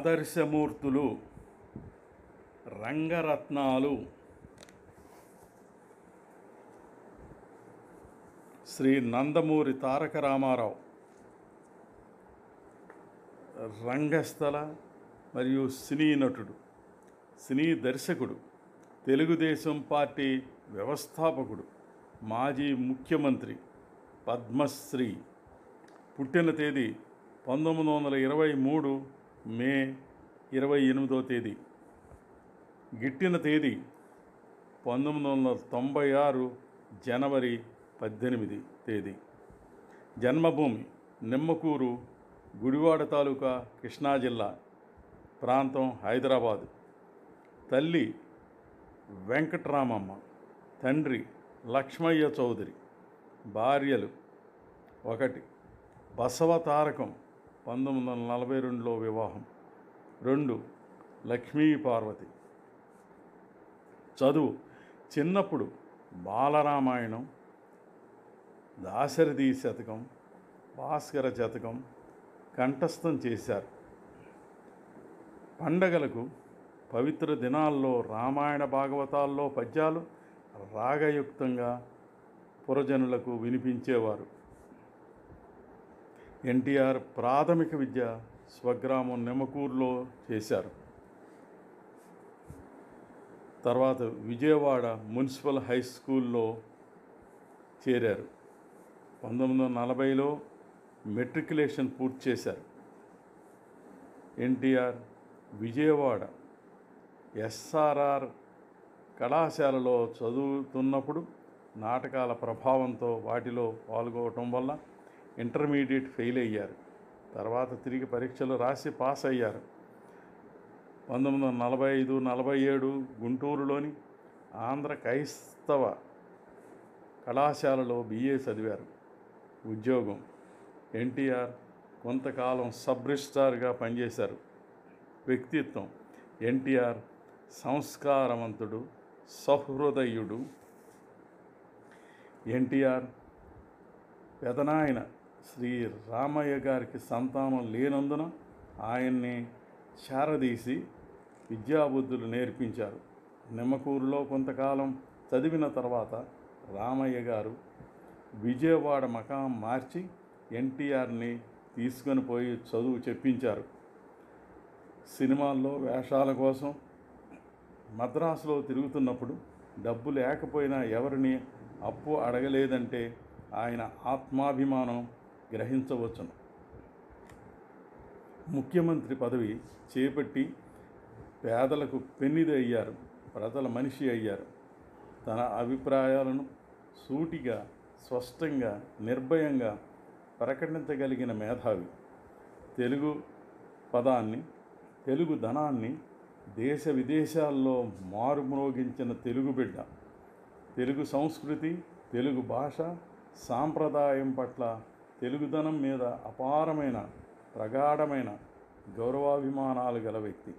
ఆదర్శమూర్తులు, రంగరత్నాలు, శ్రీ నందమూరి తారక రామారావు రంగస్థల మరియు సినీ నటుడు, సినీ దర్శకుడు, తెలుగుదేశం పార్టీ వ్యవస్థాపకుడు, మాజీ ముఖ్యమంత్రి, పద్మశ్రీ. పుట్టిన తేదీ 1923 మే 28వ తేదీ. గిట్టిన తేదీ 1996 జనవరి 18 తేదీ. జన్మభూమి నిమ్మకూరు, గుడివాడ తాలూకా, కృష్ణా జిల్లా, ప్రాంతం హైదరాబాదు. తల్లి వెంకట్రామమ్మ, తండ్రి లక్ష్మయ్య చౌదరి. భార్యలు: 1 బసవ తారకం, 1942లో వివాహం. 2 లక్ష్మీ పార్వతి. చదువు: చిన్నప్పుడు బాలరామాయణం, దాశరథి శతకం, భాస్కర శతకం కంఠస్థం చేశారు. పండగలకు, పవిత్ర దినాల్లో రామాయణ భాగవతాల్లో పద్యాలు రాగయుక్తంగా పురజనులకు వినిపించేవారు. ఎన్టీఆర్ ప్రాథమిక విద్య స్వగ్రామం నిమ్మకూరులో చేశారు. తర్వాత విజయవాడ మున్సిపల్ హై స్కూల్లో చేరారు. 1940లో మెట్రికులేషన్ పూర్తి చేశారు. ఎన్టీఆర్ విజయవాడ ఎస్ఆర్ఆర్ కళాశాలలో చదువుతున్నప్పుడు నాటకాల ప్రభావంతో వాటిలో పాల్గొనడం వల్ల ఇంటర్మీడియట్ ఫెయిల్ అయ్యారు. తర్వాత తిరిగి పరీక్షలు రాసి పాస్ అయ్యారు. 1945-47 గుంటూరులోని ఆంధ్ర క్రైస్తవ కళాశాలలో BA చదివారు. ఉద్యోగం: ఎన్టీఆర్ కొంతకాలం సబ్ రిజిస్ట్రార్గా పనిచేశారు. వ్యక్తిత్వం: ఎన్టీఆర్ సంస్కారవంతుడు, సహృదయుడు. ఎన్టీఆర్ పెదనాయన శ్రీ రామయ్య గారికి సంతానం లేనందున ఆయన్ని శారదీసి విద్యాబుద్ధులు నేర్పించారు. నిమ్మకూరులో కొంతకాలం చదివిన తర్వాత రామయ్య గారు విజయవాడ మకాం మార్చి ఎన్టీఆర్ని తీసుకొని పోయి చదువు చెప్పించారు. సినిమాల్లో వేషాల కోసం మద్రాసులో తిరుగుతున్నప్పుడు డబ్బు లేకపోయినా ఎవరిని అప్పు అడగలేదంటే ఆయన ఆత్మాభిమానం గ్రహించవచ్చును. ముఖ్యమంత్రి పదవి చేపట్టి పేదలకు పెన్నిది అయ్యారు, ప్రజల మనిషి అయ్యారు. తన అభిప్రాయాలను సూటిగా, స్పష్టంగా, నిర్భయంగా ప్రకటించగలిగిన మేధావి. తెలుగు పదాన్ని, తెలుగు ధనాన్ని దేశ విదేశాల్లో మారుమ్రోగించిన తెలుగు బిడ్డ. తెలుగు సంస్కృతి, తెలుగు భాష, సాంప్రదాయం పట్ల, తెలుగుదనం మీద అపారమైన, ప్రగాఢమైన గౌరవాభిమానాలు గల వ్యక్తి.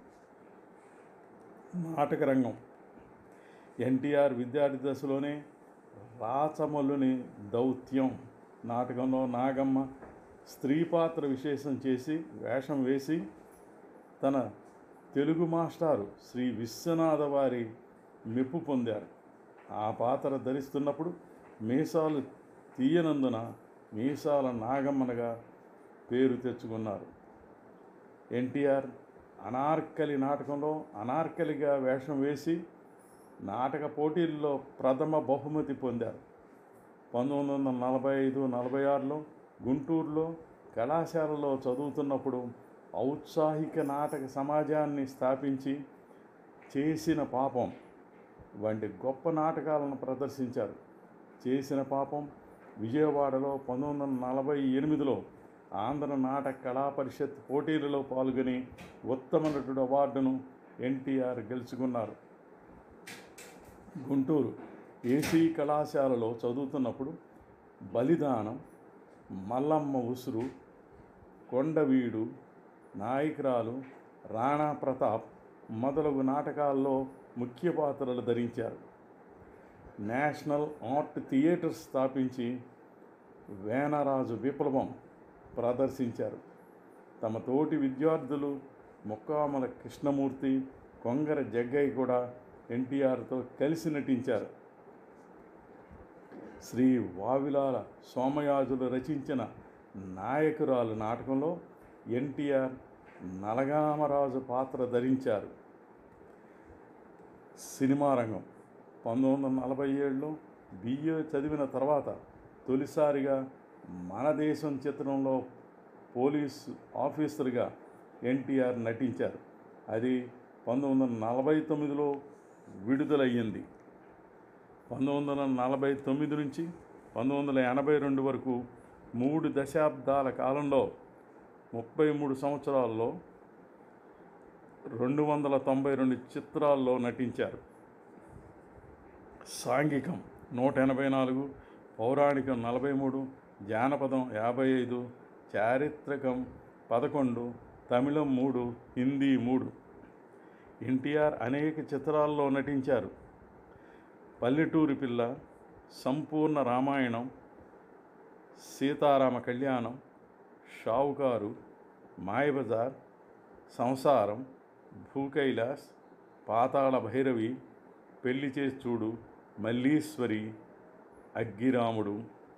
నాటకరంగం: ఎన్టీఆర్ విద్యార్థి దశలోనే రాచమల్లుని దౌత్యం నాటకంలో నాగమ్మ స్త్రీ పాత్ర విశేషం చేసి వేషం వేసి తన తెలుగు మాస్టారు శ్రీ విశ్వనాథ వారి మెప్పు పొందారు. ఆ పాత్ర ధరిస్తున్నప్పుడు మీసాలు తీయనందున మీసాల నాగమ్మనగా పేరు తెచ్చుకున్నారు. ఎన్టీఆర్ అనార్కలి నాటకంలో అనార్కలిగా వేషం వేసి నాటక పోటీల్లో ప్రథమ బహుమతి పొందారు. 1945-46లో గుంటూరులో కళాశాలలో చదువుతున్నప్పుడు ఔత్సాహిక నాటక సమాజాన్ని స్థాపించి చేసిన పాపం వంటి గొప్ప నాటకాలను ప్రదర్శించారు. చేసిన పాపం విజయవాడలో 1948లో ఆంధ్ర నాటక కళా పరిషత్ పోటీలలో పాల్గొని ఉత్తమ నటుడు అవార్డును ఎన్టీఆర్ గెలుచుకున్నారు. గుంటూరు ఏసీ కళాశాలలో చదువుతున్నప్పుడు బలిదానం, మల్లమ్మ ఉసురు, కొండవీడు, నాయకురాలు, రాణా ప్రతాప్ మొదలగు నాటకాల్లో ముఖ్య పాత్రలు ధరించారు. నేషనల్ ఆర్ట్ థియేటర్ స్థాపించి వేనరాజు విప్లవం ప్రదర్శించారు. తమ తోటి విద్యార్థులు ముక్కామల కృష్ణమూర్తి, కొంగర జగ్గయ్య కూడా ఎన్టీఆర్తో కలిసి నటించారు. శ్రీ వావిలాల సోమయాజులు రచించిన నాయకురాలు నాటకంలో ఎన్టీఆర్ నలగామరాజు పాత్ర ధరించారు. సినిమా రంగం 1947లో బిఏ చదివిన తర్వాత తొలిసారిగా మన దేశం చిత్రంలో పోలీసు ఆఫీసర్గా ఎన్టీఆర్ నటించారు. అది 1949లో విడుదలయ్యింది. 1949 నుంచి 1982 వరకు 3 దశాబ్దాల కాలంలో 33 సంవత్సరాల్లో 292 చిత్రాల్లో నటించారు. సాంఘికం 184, పౌరాణికం 43, జానపదం 55, చారిత్రకం 11, తమిళం 3, హిందీ 3. ఎన్టీఆర్ అనేక చిత్రాల్లో నటించారు. పల్లెటూరి పిల్ల, సంపూర్ణ రామాయణం, సీతారామ కళ్యాణం, షావుకారు, మాయబజార్, సంసారం, భూకైలాస్, పాతాళ భైరవి, పెళ్లి చేసి చూడు, మల్లీశ్వరి, అగ్గిరాముడు.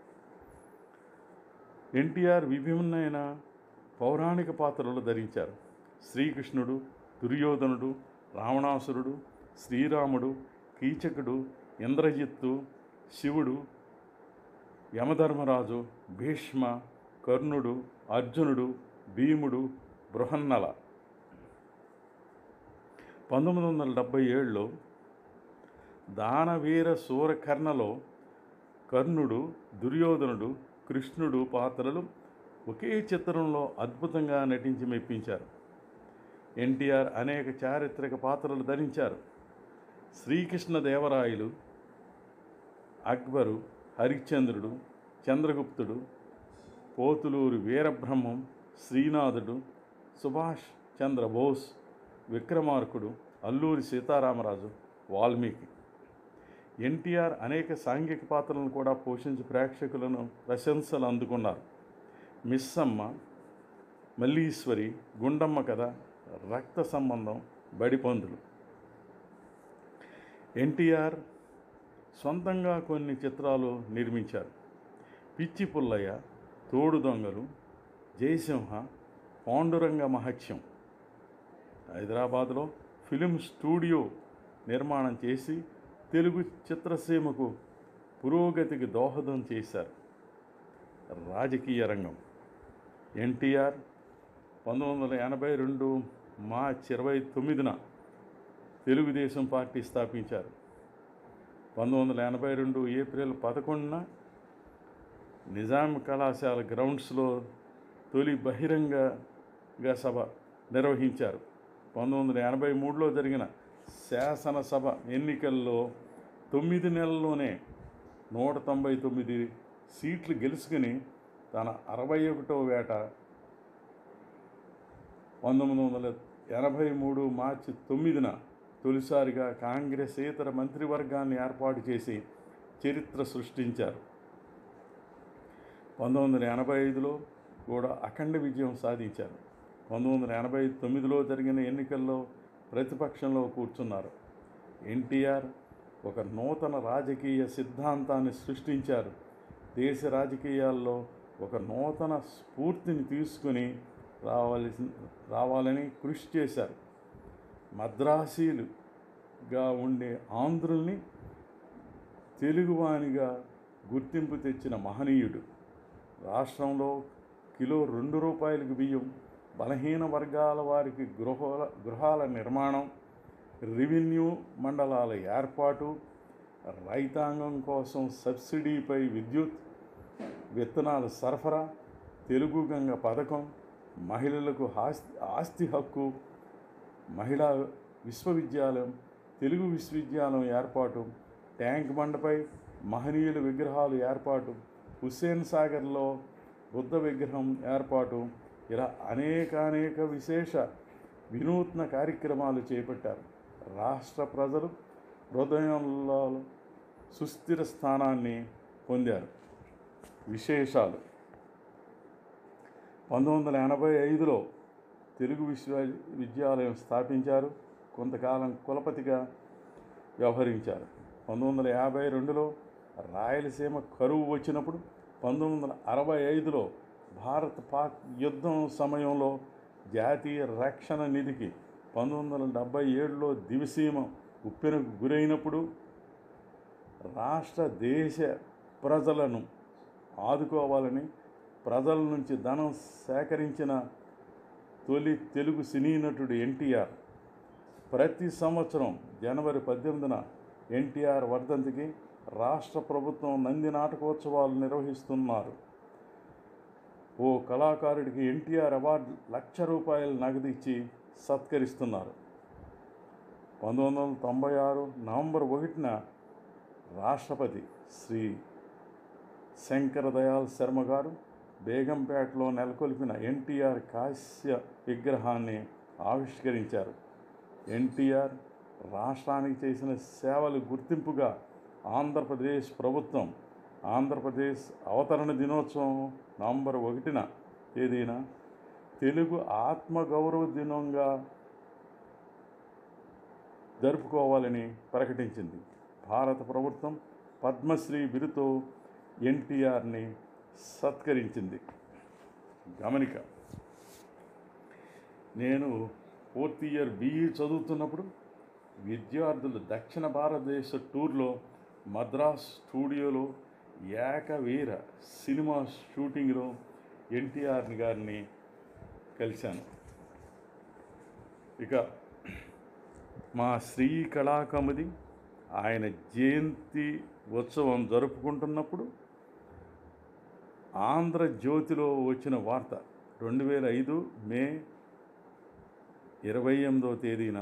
ఎన్టీఆర్ విభిన్నమైన పౌరాణిక పాత్రలు ధరించారు. శ్రీకృష్ణుడు, దుర్యోధనుడు, రావణాసురుడు, శ్రీరాముడు, కీచకుడు, ఇంద్రజిత్తు, శివుడు, యమధర్మరాజు, భీష్మ, కర్ణుడు, అర్జునుడు, భీముడు, బృహన్నల. 1977లో దానవీర సూరకర్ణలో కర్ణుడు, దుర్యోధనుడు, కృష్ణుడు పాత్రలు ఒకే చిత్రంలో అద్భుతంగా నటించి మెప్పించారు. ఎన్టీఆర్ అనేక చారిత్రక పాత్రలు ధరించారు. శ్రీకృష్ణదేవరాయలు, అక్బరు, హరిశ్చంద్రుడు, చంద్రగుప్తుడు, పోతులూరి వీరబ్రహ్మం, శ్రీనాథుడు, సుభాష్ చంద్రబోస్, విక్రమార్కుడు, అల్లూరి సీతారామరాజు, వాల్మీకి. ఎన్టీఆర్ అనేక సాంఘిక పాత్రలను కూడా పోషించి ప్రేక్షకులను ప్రశంసలు అందుకున్నారు. మిస్సమ్మ, మల్లీశ్వరి, గుండమ్మ కథ, రక్త సంబంధం, బడిపందులు. ఎన్టీఆర్ సొంతంగా కొన్ని చిత్రాలు నిర్మించారు. పిచ్చి పుల్లయ్య, తోడు దొంగలు, జయసింహ, పాండురంగ మహత్యం. హైదరాబాద్లో ఫిలిం స్టూడియో నిర్మాణం చేసి తెలుగు చిత్రసీమకు పురోగతికి దోహదం చేశారు. రాజకీయ రంగం. ఎన్టీఆర్ 1982 మార్చి 29న తెలుగుదేశం పార్టీ స్థాపించారు. 1982 ఏప్రిల్ 11న నిజాం కళాశాల గ్రౌండ్స్లో తొలి బహిరంగ సభ నిర్వహించారు. 1983లో జరిగిన శాసనసభ ఎన్నికల్లో 9 నెలల్లోనే 199 సీట్లు గెలుచుకుని తన 61వ ఏట 1983 మార్చి 9న తొలిసారిగా కాంగ్రెసేతర మంత్రివర్గాన్ని ఏర్పాటు చేసి చరిత్ర సృష్టించారు. 1985లో కూడా అఖండ విజయం సాధించారు. 1989లో జరిగిన ఎన్నికల్లో ప్రతిపక్షంలో కూర్చున్నారు. ఎన్టీఆర్ ఒక నూతన రాజకీయ సిద్ధాంతాన్ని సృష్టించారు. దేశ రాజకీయాల్లో ఒక నూతన స్ఫూర్తిని తీసుకుని రావాలని కృషి చేశారు. మద్రాసీలుగా ఉండే ఆంధ్రుల్ని తెలుగువానిగా గుర్తింపు తెచ్చిన మహనీయుడు. రాష్ట్రంలో కిలో ₹2 బియ్యం, బలహీన వర్గాల వారికి గృహాల నిర్మాణం, రెవెన్యూ మండలాల ఏర్పాటు, రైతాంగం కోసం సబ్సిడీపై విద్యుత్, విత్తనాల సరఫరా, తెలుగు గంగ పథకం, మహిళలకు ఆస్తి హక్కు, మహిళా విశ్వవిద్యాలయం, తెలుగు విశ్వవిద్యాలయం ఏర్పాటు, ట్యాంక్ బండపై మహనీయుల విగ్రహాలు ఏర్పాటు, హుస్సేన్ సాగర్లో బుద్ధ విగ్రహం ఏర్పాటు, ఇలా అనేక విశేష వినూత్న కార్యక్రమాలు చేపట్టారు. రాష్ట్ర ప్రజలు హృదయంలో సుస్థిర స్థానాన్ని పొందారు. విశేషాలు. 1985లో తెలుగు విశ్వవిద్యాలయం స్థాపించారు. కొంతకాలం కులపతిగా వ్యవహరించారు. 1952లో రాయలసీమ కరువు వచ్చినప్పుడు 1965లో భారత్ పాక్ యుద్ధం సమయంలో జాతీయ రక్షణ నిధికి 1977లో దివిసీమ ఉప్పెనకు గురైనప్పుడు రాష్ట్ర దేశ ప్రజలను ఆదుకోవాలని ప్రజల నుంచి ధనం సేకరించిన తొలి తెలుగు సినీ నటుడు ఎన్టీఆర్. ప్రతి సంవత్సరం జనవరి 18న ఎన్టీఆర్ వర్ధంతికి రాష్ట్ర ప్రభుత్వం నంది నాటకోత్సవాలు నిర్వహిస్తున్నారు. ఓ కళాకారుడికి ఎన్టీఆర్ అవార్డు ₹1,00,000 నగదు ఇచ్చి సత్కరిస్తున్నారు. 1996 నవంబర్ 1న రాష్ట్రపతి శ్రీ శంకర దయాళ్ శర్మ గారు బేగంపేటలో నెలకొల్పిన ఎన్టీఆర్ కాంస్య విగ్రహాన్ని ఆవిష్కరించారు. ఎన్టీఆర్ రాష్ట్రానికి చేసిన సేవలు గుర్తింపుగా ఆంధ్రప్రదేశ్ ప్రభుత్వం ఆంధ్రప్రదేశ్ అవతరణ దినోత్సవం నవంబర్ 1న తేదీన తెలుగు ఆత్మగౌరవ దినంగా జరుపుకోవాలని ప్రకటించింది. భారత ప్రభుత్వం పద్మశ్రీ బిరుదుతో ఎన్టీఆర్ని సత్కరించింది. గమనిక, నేను 4th ఇయర్ BE చదువుతున్నప్పుడు విద్యార్థులు దక్షిణ భారతదేశ టూర్లో మద్రాస్ స్టూడియోలో ఏకవీర సినిమా షూటింగ్లో ఎన్టీఆర్ గారిని కలిశాను. ఇక మా శ్రీ కళాకౌముది ఆయన జయంతి ఉత్సవం జరుపుకుంటున్నప్పుడు ఆంధ్రజ్యోతిలో వచ్చిన వార్త 2005 మే 28వ తేదీన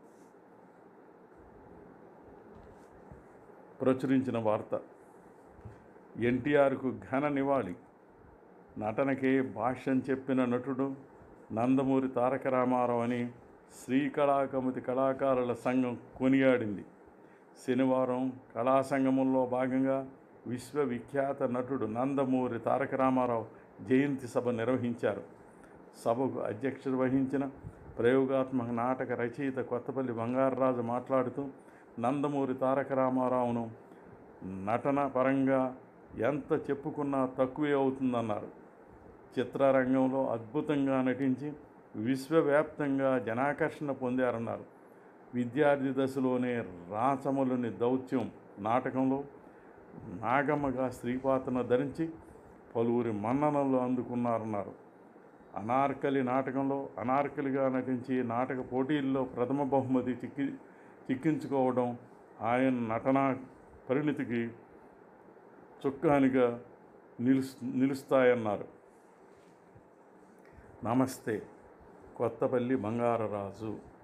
ప్రచురించిన వార్త. ఎన్టీఆర్కు ఘన నివాళి. నటనకే భాష్యం చెప్పిన నటుడు నందమూరి తారక రామారావు అని శ్రీకళాకౌముది కళాకారుల సంఘం కొనియాడింది. శనివారం కళాసంగమంలో భాగంగా విశ్వవిఖ్యాత నటుడు నందమూరి తారక రామారావు జయంతి సభ నిర్వహించారు. సభకు అధ్యక్షత వహించిన ప్రయోగాత్మక నాటక రచయిత కొత్తపల్లి బంగారరాజు మాట్లాడుతూ నందమూరి తారక రామారావును నటన పరంగా ఎంత చెప్పుకున్నా తక్కువే అవుతుందన్నారు. చిత్రరంగంలో అద్భుతంగా నటించి విశ్వవ్యాప్తంగా జనాకర్షణ పొందారన్నారు. విద్యార్థి దశలోనే రాచమలుని దౌత్యం నాటకంలో నాగమ్మగా స్త్రీపాత్రను ధరించి పలువురి మన్ననలు అందుకున్నారన్నారు. అనార్కలి నాటకంలో అనార్కలిగా నటించి నాటక పోటీల్లో ప్రథమ బహుమతి చిక్కించుకోవడం ఆయన నటనా పరిణితికి చుక్కానిగా నిలుస్తాయన్నారు. నమస్తే. కొత్తపల్లి బంగారరాజు.